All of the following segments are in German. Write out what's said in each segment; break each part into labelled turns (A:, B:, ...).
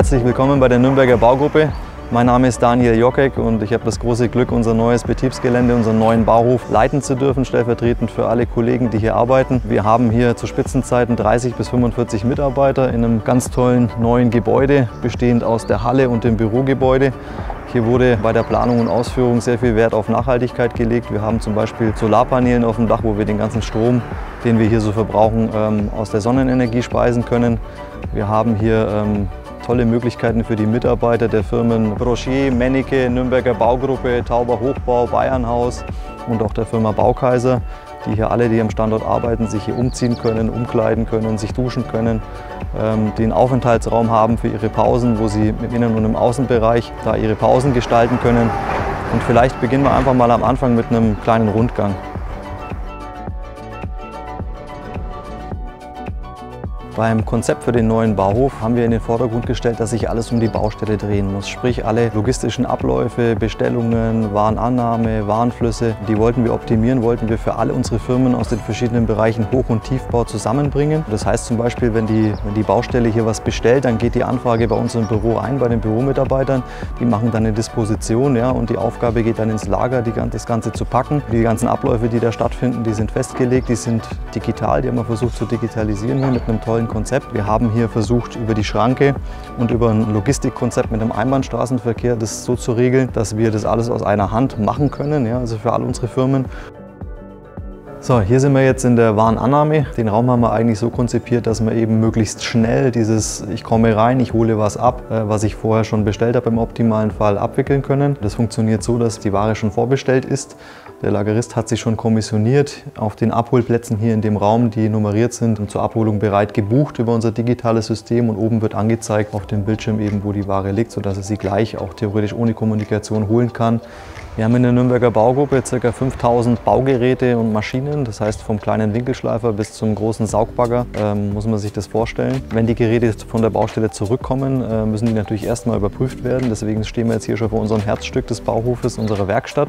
A: Herzlich willkommen bei der Nürnberger Baugruppe. Mein Name ist Daniel Jockek und ich habe das große Glück, unser neues Betriebsgelände, unseren neuen Bauhof leiten zu dürfen, stellvertretend für alle Kollegen, die hier arbeiten. Wir haben hier zu Spitzenzeiten 30 bis 45 Mitarbeiter in einem ganz tollen neuen Gebäude, bestehend aus der Halle und dem Bürogebäude. Hier wurde bei der Planung und Ausführung sehr viel Wert auf Nachhaltigkeit gelegt. Wir haben zum Beispiel Solarpaneelen auf dem Dach, wo wir den ganzen Strom, den wir hier so verbrauchen, aus der Sonnenenergie speisen können. Wir haben hier tolle Möglichkeiten für die Mitarbeiter der Firmen Broschier, Mennecke, Nürnberger Baugruppe, Tauber Hochbau, Bayernhaus und auch der Firma Baukaiser, die hier alle, die am Standort arbeiten, sich hier umziehen können, umkleiden können, sich duschen können, den Aufenthaltsraum haben für ihre Pausen, wo sie im Innen- und im Außenbereich da ihre Pausen gestalten können. Und vielleicht beginnen wir einfach mal am Anfang mit einem kleinen Rundgang. Beim Konzept für den neuen Bauhof haben wir in den Vordergrund gestellt, dass sich alles um die Baustelle drehen muss. Sprich, alle logistischen Abläufe, Bestellungen, Warenannahme, Warenflüsse, die wollten wir optimieren, wollten wir für alle unsere Firmen aus den verschiedenen Bereichen Hoch- und Tiefbau zusammenbringen. Das heißt zum Beispiel, wenn die Baustelle hier was bestellt, dann geht die Anfrage bei uns im Büro ein, bei den Büromitarbeitern. Die machen dann eine Disposition, ja, und die Aufgabe geht dann ins Lager, das Ganze zu packen. Die ganzen Abläufe, die da stattfinden, die sind festgelegt, die sind digital, die haben wir versucht zu digitalisieren hier mit einem tollen Konzept. Wir haben hier versucht, über die Schranke und über ein Logistikkonzept mit dem Einbahnstraßenverkehr das so zu regeln, dass wir das alles aus einer Hand machen können, ja, also für all unsere Firmen. So, hier sind wir jetzt in der Warenannahme. Den Raum haben wir eigentlich so konzipiert, dass wir eben möglichst schnell dieses ich komme rein, ich hole was ab, was ich vorher schon bestellt habe, im optimalen Fall abwickeln können. Das funktioniert so, dass die Ware schon vorbestellt ist. Der Lagerist hat sich schon kommissioniert auf den Abholplätzen hier in dem Raum, die nummeriert sind und zur Abholung bereit gebucht über unser digitales System, und oben wird angezeigt auf dem Bildschirm eben, wo die Ware liegt, sodass er sie gleich auch theoretisch ohne Kommunikation holen kann. Wir haben in der Nürnberger Baugruppe ca. 5000 Baugeräte und Maschinen, das heißt vom kleinen Winkelschleifer bis zum großen Saugbagger, muss man sich das vorstellen. Wenn die Geräte von der Baustelle zurückkommen, müssen die natürlich erstmal überprüft werden. Deswegen stehen wir jetzt hier schon vor unserem Herzstück des Bauhofes, unserer Werkstatt.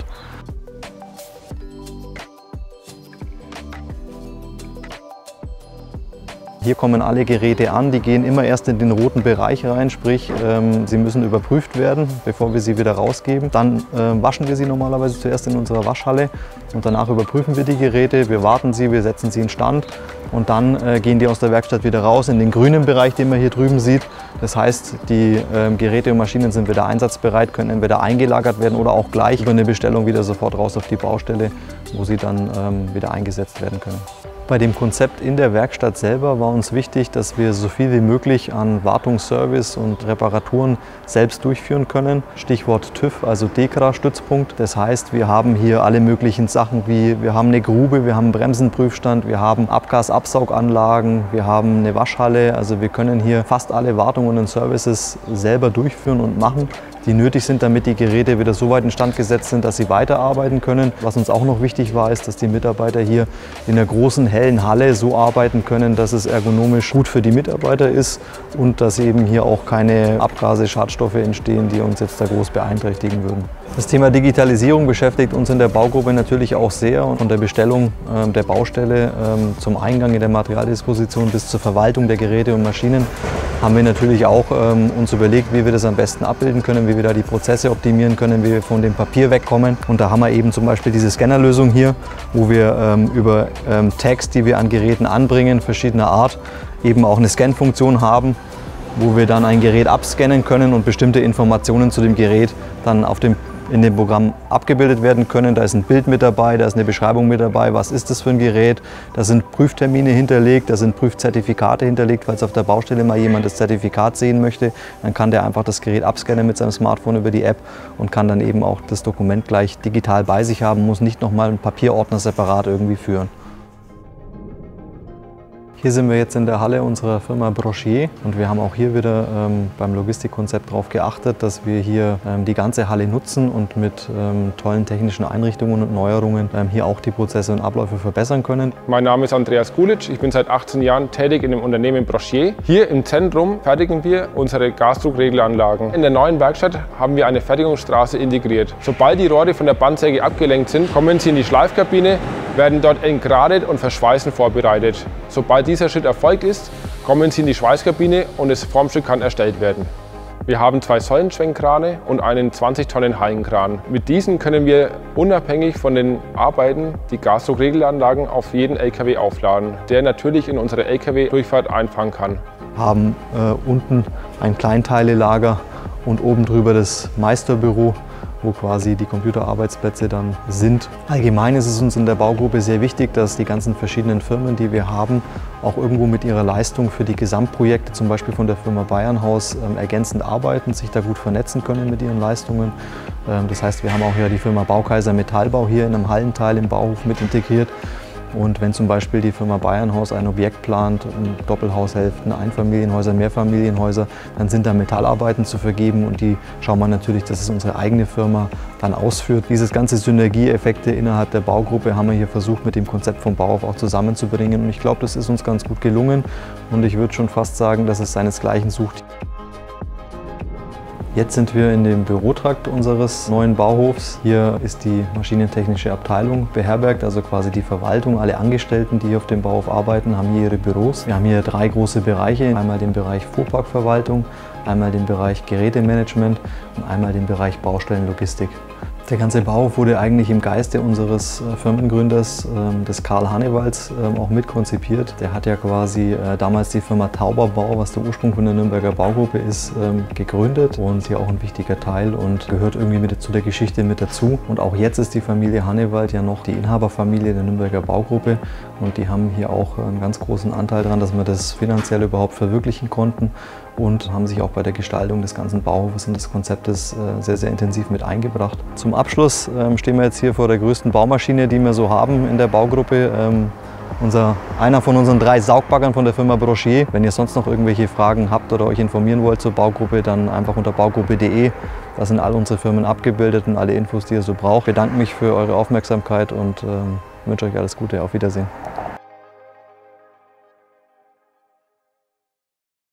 A: Hier kommen alle Geräte an, die gehen immer erst in den roten Bereich rein, sprich sie müssen überprüft werden, bevor wir sie wieder rausgeben. Dann waschen wir sie normalerweise zuerst in unserer Waschhalle und danach überprüfen wir die Geräte, wir warten sie, wir setzen sie in Stand und dann gehen die aus der Werkstatt wieder raus in den grünen Bereich, den man hier drüben sieht. Das heißt, die Geräte und Maschinen sind wieder einsatzbereit, können entweder eingelagert werden oder auch gleich über eine Bestellung wieder sofort raus auf die Baustelle, wo sie dann wieder eingesetzt werden können. Bei dem Konzept in der Werkstatt selber war uns wichtig, dass wir so viel wie möglich an Wartungsservice und Reparaturen selbst durchführen können. Stichwort TÜV, also DEKRA-Stützpunkt. Das heißt, wir haben hier alle möglichen Sachen wie, wir haben eine Grube, wir haben einen Bremsenprüfstand, wir haben Abgasabsauganlagen, wir haben eine Waschhalle. Also wir können hier fast alle Wartungen und Services selber durchführen und machen, die nötig sind, damit die Geräte wieder so weit instand gesetzt sind, dass sie weiterarbeiten können. Was uns auch noch wichtig war, ist, dass die Mitarbeiter hier in der großen, hellen Halle so arbeiten können, dass es ergonomisch gut für die Mitarbeiter ist und dass eben hier auch keine Abgase, Schadstoffe entstehen, die uns jetzt da groß beeinträchtigen würden. Das Thema Digitalisierung beschäftigt uns in der Baugruppe natürlich auch sehr, und von der Bestellung der Baustelle zum Eingang in der Materialdisposition bis zur Verwaltung der Geräte und Maschinen haben wir natürlich auch uns überlegt, wie wir das am besten abbilden können, wie wir da die Prozesse optimieren können, wie wir von dem Papier wegkommen. Und da haben wir eben zum Beispiel diese Scannerlösung hier, wo wir über Tags, die wir an Geräten anbringen, verschiedener Art, eben auch eine Scan-Funktion haben, wo wir dann ein Gerät abscannen können und bestimmte Informationen zu dem Gerät dann in dem Programm abgebildet werden können. Da ist ein Bild mit dabei, da ist eine Beschreibung mit dabei, was ist das für ein Gerät. Da sind Prüftermine hinterlegt, da sind Prüfzertifikate hinterlegt, falls auf der Baustelle mal jemand das Zertifikat sehen möchte. Dann kann der einfach das Gerät abscannen mit seinem Smartphone über die App und kann dann eben auch das Dokument gleich digital bei sich haben, muss nicht nochmal einen Papierordner separat irgendwie führen. Hier sind wir jetzt in der Halle unserer Firma Broschier und wir haben auch hier wieder beim Logistikkonzept darauf geachtet, dass wir hier die ganze Halle nutzen und mit tollen technischen Einrichtungen und Neuerungen hier auch die Prozesse und Abläufe verbessern können.
B: Mein Name ist Andreas Gulic, ich bin seit 18 Jahren tätig in dem Unternehmen Broschier. Hier im Zentrum fertigen wir unsere Gasdruckregelanlagen. In der neuen Werkstatt haben wir eine Fertigungsstraße integriert. Sobald die Rohre von der Bandsäge abgelenkt sind, kommen sie in die Schleifkabine, werden dort entgradet und verschweißen vorbereitet. Sobald dieser Schritt erfolgt ist, kommen sie in die Schweißkabine und das Formstück kann erstellt werden. Wir haben 2 Säulenschwenkkrane und einen 20-Tonnen-Hallenkran. Mit diesen können wir unabhängig von den Arbeiten die Gasdruckregelanlagen auf jeden LKW aufladen, der natürlich in unsere LKW-Durchfahrt einfahren kann.
A: Wir haben unten ein Kleinteilelager und oben drüber das Meisterbüro, wo quasi die Computerarbeitsplätze dann sind. Allgemein ist es uns in der Baugruppe sehr wichtig, dass die ganzen verschiedenen Firmen, die wir haben, auch irgendwo mit ihrer Leistung für die Gesamtprojekte, zum Beispiel von der Firma Bayernhaus, ergänzend arbeiten, sich da gut vernetzen können mit ihren Leistungen. Das heißt, wir haben auch ja die Firma Baukaiser Metallbau hier in einem Hallenteil im Bauhof mit integriert. Und wenn zum Beispiel die Firma Bayernhaus ein Objekt plant, Doppelhaushälften, Einfamilienhäuser, Mehrfamilienhäuser, dann sind da Metallarbeiten zu vergeben und die schauen wir natürlich, dass es unsere eigene Firma dann ausführt. Dieses ganze Synergieeffekte innerhalb der Baugruppe haben wir hier versucht mit dem Konzept vom Bauhof auch zusammenzubringen und ich glaube, das ist uns ganz gut gelungen und ich würde schon fast sagen, dass es seinesgleichen sucht. Jetzt sind wir in dem Bürotrakt unseres neuen Bauhofs. Hier ist die maschinentechnische Abteilung beherbergt, also quasi die Verwaltung. Alle Angestellten, die hier auf dem Bauhof arbeiten, haben hier ihre Büros. Wir haben hier 3 große Bereiche. Einmal den Bereich Fuhrparkverwaltung, einmal den Bereich Gerätemanagement und einmal den Bereich Baustellenlogistik. Der ganze Bauhof wurde eigentlich im Geiste unseres Firmengründers, des Karl Hannewalds, auch mitkonzipiert. Der hat ja quasi damals die Firma Tauberbau, was der Ursprung von der Nürnberger Baugruppe ist, gegründet und hier auch ein wichtiger Teil und gehört irgendwie zu der Geschichte mit dazu. Und auch jetzt ist die Familie Hannewald ja noch die Inhaberfamilie der Nürnberger Baugruppe und die haben hier auch einen ganz großen Anteil daran, dass wir das finanziell überhaupt verwirklichen konnten und haben sich auch bei der Gestaltung des ganzen Bauhofes und des Konzeptes sehr, sehr intensiv mit eingebracht. Zum Abschluss stehen wir jetzt hier vor der größten Baumaschine, die wir so haben in der Baugruppe. Einer von unseren 3 Saugbaggern von der Firma Broschier. Wenn ihr sonst noch irgendwelche Fragen habt oder euch informieren wollt zur Baugruppe, dann einfach unter baugruppe.de. Da sind all unsere Firmen abgebildet und alle Infos, die ihr so braucht. Ich bedanke mich für eure Aufmerksamkeit und wünsche euch alles Gute. Auf Wiedersehen.